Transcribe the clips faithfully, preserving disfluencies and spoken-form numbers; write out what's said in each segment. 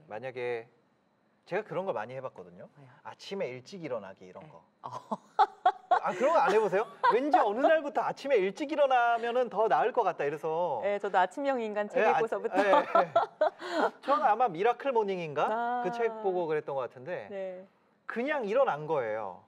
만약에 제가 그런 거 많이 해봤거든요. 왜요? 아침에 일찍 일어나기 이런 네. 거. 어. 아 그런 거 안 해보세요? 왠지 어느 날부터 아침에 일찍 일어나면은 더 나을 것 같다 이래서. 네, 저도 아침형 인간 책 예, 아, 읽고서부터. 예, 예. 저는 아마 미라클 모닝인가 아. 그 책 보고 그랬던 것 같은데 네. 그냥 일어난 거예요.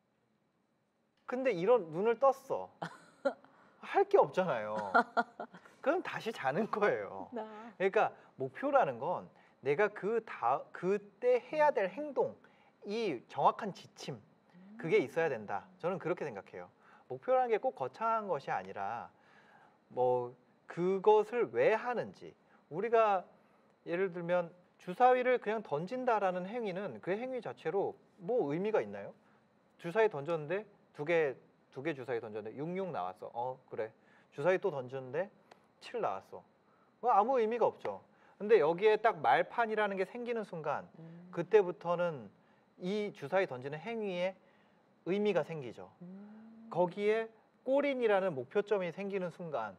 근데 이런 눈을 떴어. 할 게 없잖아요. 그럼 다시 자는 거예요. 나. 그러니까 목표라는 건 내가 그 다 그때 해야 될 행동, 이 정확한 지침 그게 있어야 된다. 저는 그렇게 생각해요. 목표라는 게 꼭 거창한 것이 아니라 뭐 그것을 왜 하는지. 우리가 예를 들면 주사위를 그냥 던진다라는 행위는 그 행위 자체로 뭐 의미가 있나요? 주사위 던졌는데 두 개 두 개 주사위 던졌는데 육육 나왔어. 어 그래. 주사위 또 던졌는데 칠 나왔어. 뭐 아무 의미가 없죠. 근데 여기에 딱 말판이라는 게 생기는 순간 음. 그때부터는 이 주사위 던지는 행위에 의미가 생기죠. 음. 거기에 골인이라는 목표점이 생기는 순간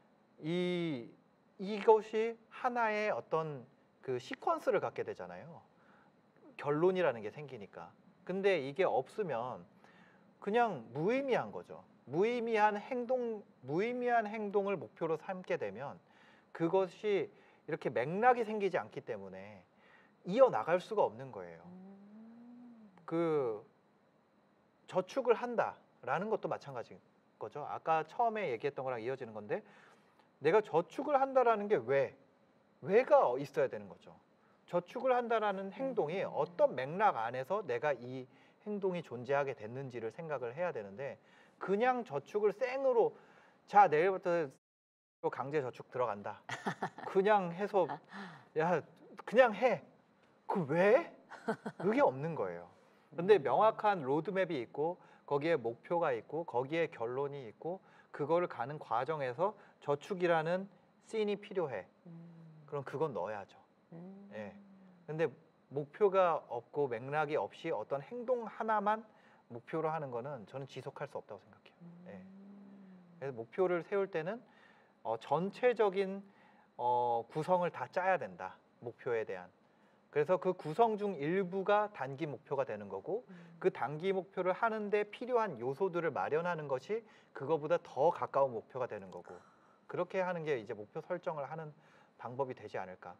이 이것이 하나의 어떤 그 시퀀스를 갖게 되잖아요. 결론이라는 게 생기니까. 근데 이게 없으면 그냥 무의미한 거죠. 무의미한 행동, 무의미한 행동을 목표로 삼게 되면 그것이 이렇게 맥락이 생기지 않기 때문에 이어나갈 수가 없는 거예요. 음. 그 저축을 한다라는 것도 마찬가지인 거죠. 아까 처음에 얘기했던 거랑 이어지는 건데 내가 저축을 한다라는 게 왜? 왜가 있어야 되는 거죠. 저축을 한다라는 행동이 어떤 맥락 안에서 내가 이 행동이 존재하게 됐는지를 생각을 해야 되는데 그냥 저축을 생으로 자 내일부터 강제 저축 들어간다. 그냥 해서 야 그냥 해. 그 왜? 그게 없는 거예요. 근데 명확한 로드맵이 있고 거기에 목표가 있고 거기에 결론이 있고 그거를 가는 과정에서 저축이라는 씬이 필요해. 음. 그럼 그건 넣어야죠. 음. 예. 근데 목표가 없고 맥락이 없이 어떤 행동 하나만 목표로 하는 거는 저는 지속할 수 없다고 생각해요. 예. 음. 그래서 목표를 세울 때는 어, 전체적인 어, 구성을 다 짜야 된다. 목표에 대한. 그래서 그 구성 중 일부가 단기 목표가 되는 거고 음. 그 단기 목표를 하는데 필요한 요소들을 마련하는 것이 그거보다 더 가까운 목표가 되는 거고 그렇게 하는 게 이제 목표 설정을 하는 방법이 되지 않을까.